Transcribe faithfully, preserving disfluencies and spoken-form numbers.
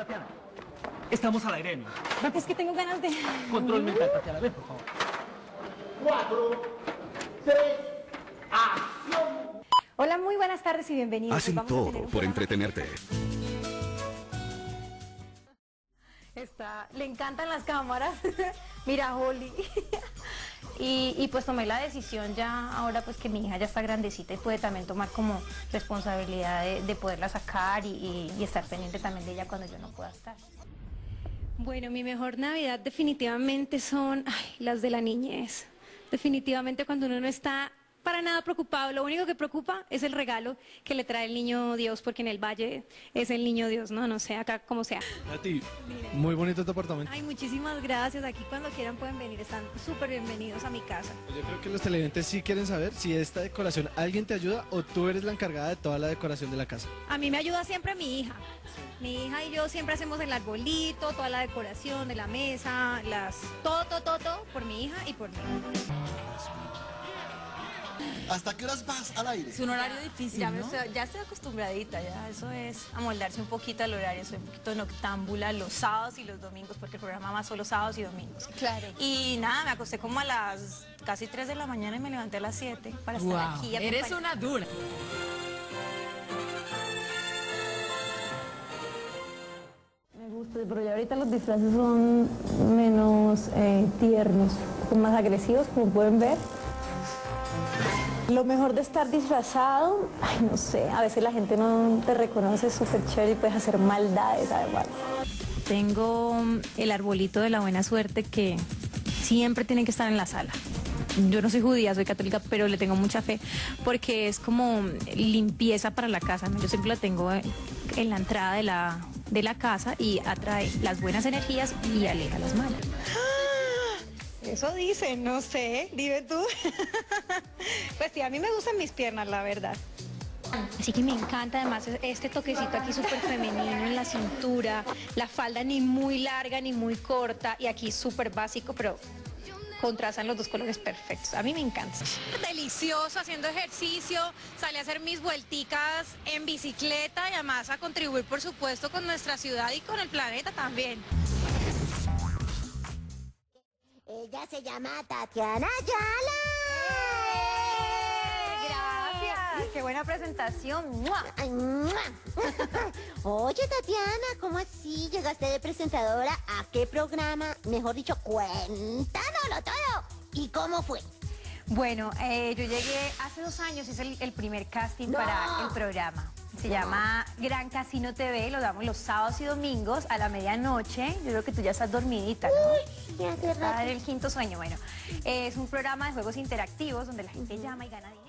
Tatiana, estamos al aire, ¿no? Porque es que tengo ganas de... Control mental, Tatiana, ven, por favor. Cuatro, tres, acción. Hola, muy buenas tardes y bienvenidos. Hacen Vamos a tener todo un por programa- entretenerte. Está, le encantan las cámaras. Mira, Holly. y, y pues tomé la decisión ya, ahora pues que mi hija ya está grandecita y puede también tomar como responsabilidad de, de poderla sacar y, y, y estar pendiente también de ella cuando yo no pueda estar. Bueno, mi mejor Navidad definitivamente son ay, las de la niñez. Definitivamente cuando uno no está para nada preocupado, lo único que preocupa es el regalo que le trae el niño Dios, porque en el valle es el niño Dios, no, no sé, acá como sea. A ti, muy bonito tu apartamento. Ay, muchísimas gracias, aquí cuando quieran pueden venir, están súper bienvenidos a mi casa. Yo creo que los televidentes sí quieren saber si esta decoración alguien te ayuda o tú eres la encargada de toda la decoración de la casa. A mí me ayuda siempre mi hija. Mi hija y yo siempre hacemos el arbolito, toda la decoración de la mesa, las todo, todo, todo, todo por mi hija y por mí. ¿Hasta qué horas vas al aire? Es un horario difícil, Ya, ¿no? me estoy, ya estoy acostumbradita, ya eso es amoldarse un poquito al horario, soy un poquito noctámbula los sábados y los domingos, porque el programa va solo sábados y domingos. Claro. Y nada, me acosté como a las casi tres de la mañana y me levanté a las siete para estar Wow, aquí. eres acompañada. una dura. Me gusta, pero ya ahorita los disfraces son menos eh, tiernos, son más agresivos, como pueden ver. Lo mejor de estar disfrazado, ay, no sé, a veces la gente no te reconoce, es súper chévere y puedes hacer maldades además. Tengo el arbolito de la buena suerte que siempre tiene que estar en la sala. Yo no soy judía, soy católica, pero le tengo mucha fe porque es como limpieza para la casa, ¿no? Yo siempre la tengo en la entrada de la, de la casa y atrae las buenas energías y aleja las malas. Eso dicen, no sé, dime tú. Pues sí, a mí me gustan mis piernas, la verdad. Así que me encanta además este toquecito aquí súper femenino en la cintura, la falda ni muy larga ni muy corta y aquí súper básico, pero contrastan los dos colores perfectos. A mí me encanta. Delicioso, haciendo ejercicio, salí a hacer mis vuelticas en bicicleta y además a contribuir, por supuesto, con nuestra ciudad y con el planeta también. Ella se llama Tatiana Ayala. Gracias, qué buena presentación. ¡Mua! Ay, ¡mua! Oye, Tatiana, ¿cómo así llegaste de presentadora a qué programa? Mejor dicho, cuéntanoslo todo. ¿Y cómo fue? Bueno, eh, yo llegué hace dos años, hice el, el primer casting No. para el programa. Se llama Gran Casino T V, lo damos los sábados y domingos a la medianoche. Yo creo que tú ya estás dormidita, ¿no? Uy, ya hace Está rato. en el quinto sueño, bueno. Es un programa de juegos interactivos donde la gente llama y gana dinero.